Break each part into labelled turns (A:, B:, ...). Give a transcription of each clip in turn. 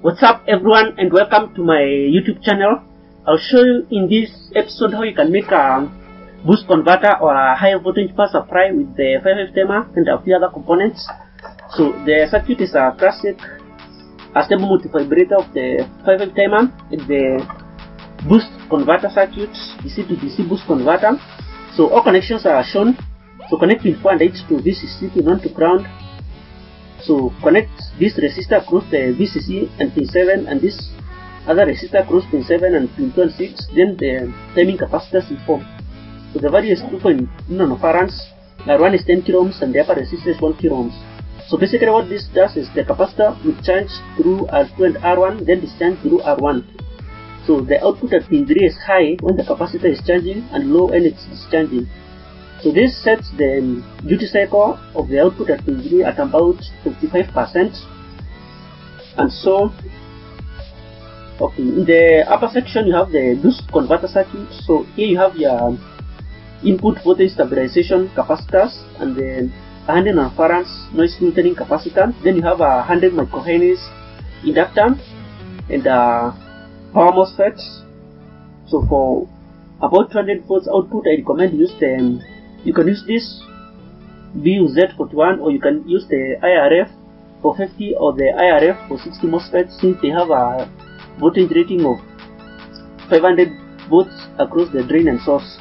A: What's up everyone, and welcome to my YouTube channel. I'll show you in this episode how you can make a boost converter or a high voltage power supply with the 5F timer and a few other components. So the circuit is a classic stable multivibrator of the 5F timer. It's the boost converter circuit, DC to DC boost converter. So all connections are shown. So connect pin 4 and 8 to VCC, pin 1 to ground. So connect this resistor across the VCC and pin 7, and this other resistor across pin 7 and pin 2 and 6. Then the timing capacitors will form. So the value is 2.9 nanofarad, R1 is 10 kilo ohms, and the upper resistor is 1 kilo ohms. So basically what this does is the capacitor will charge through R2 and R1, then discharge through R1. So the output at pin 3 is high when the capacitor is charging and low when it's discharging. So this sets the duty cycle of the output at pin 3 at about 55%. And so, okay, in the upper section you have the boost converter circuit. So here you have your input voltage stabilization capacitors and the 100 nanofarad noise filtering capacitor. Then you have a 100 microhenries inductor and a power MOSFET. So for about 200 volts output, I recommend you can use this VUZ41, or you can use the IRF for 50 or the IRF for 60 MOSFETs, since they have a voltage rating of 500 volts across the drain and source.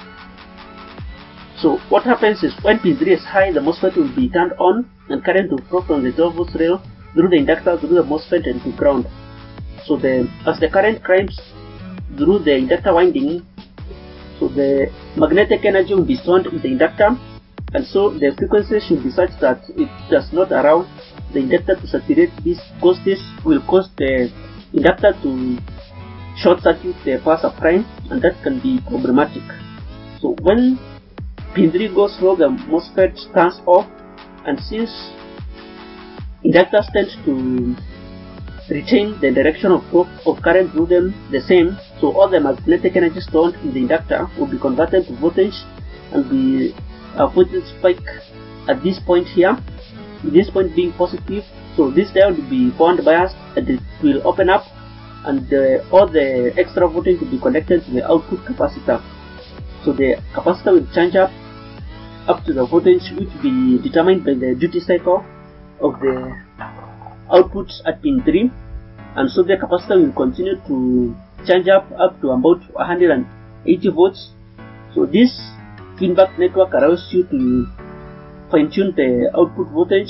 A: So what happens is when pin 3 is high, the MOSFET will be turned on and current will flow from the 12 volts rail through the inductor, through the MOSFET and to ground. So as the current climbs through the inductor winding, so the magnetic energy will be stored in the inductor, and so the frequency should be such that it does not allow the inductor to saturate this, because this will cause the inductor to short circuit the power supply, and that can be problematic. So when pin 3 goes low, the MOSFET turns off, and since inductors tend to retain the direction of current through them the same, so all the magnetic energy stored in the inductor will be converted to voltage and be a voltage spike at this point here, this point being positive. So this diode will be bond biased and it will open up, and all the extra voltage will be connected to the output capacitor. So the capacitor will change up to the voltage which will be determined by the duty cycle of the output at pin 3, and so the capacitor will continue to change up to about 180 volts. So this feedback network allows you to fine-tune the output voltage.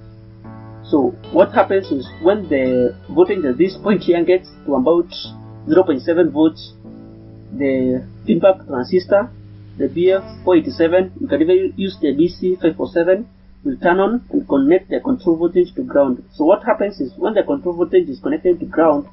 A: So what happens is when the voltage at this point here gets to about 0.7 volts, the feedback transistor, the BF487, you can even use the BC547, will turn on and connect the control voltage to ground. So what happens is when the control voltage is connected to ground,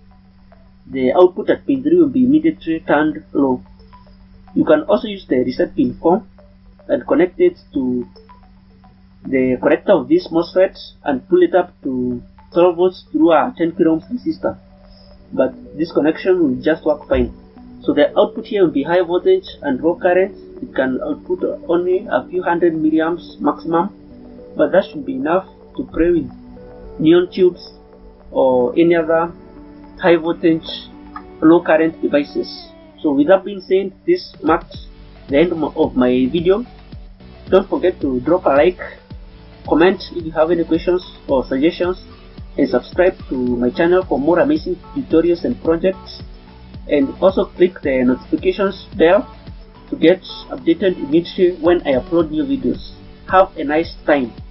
A: the output at pin 3 will be immediately turned low. You can also use the reset pin 4 and connect it to the connector of this MOSFET and pull it up to 12 volts through a 10 kilo ohms resistor. But this connection will just work fine. So the output here will be high voltage and low current. It can output only a few hundred milliamps maximum, but that should be enough to play with neon tubes or any other high voltage low current devices. So with that being said, this marks the end of my video. Don't forget to drop a like, comment if you have any questions or suggestions, and subscribe to my channel for more amazing tutorials and projects, and also click the notifications bell to get updated immediately when I upload new videos. Have a nice time.